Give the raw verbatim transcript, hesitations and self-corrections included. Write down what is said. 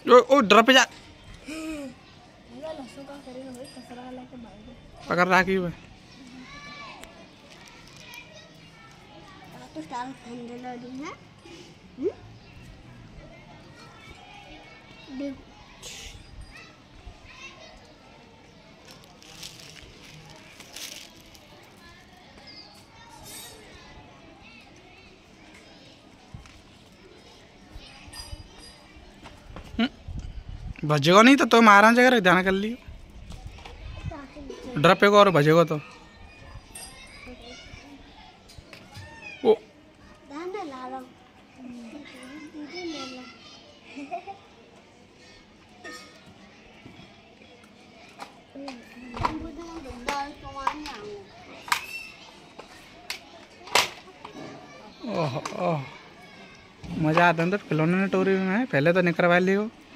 ओ ओ डर पे जा पकड़ रहा की भजेगा नहीं तो तो मारा जगह ध्यान कर लियो डर पे को और भजेगा तो ओ ओह ओह मज़ा आता है खिलौने टोरी में पहले तो नहीं करवा लियो।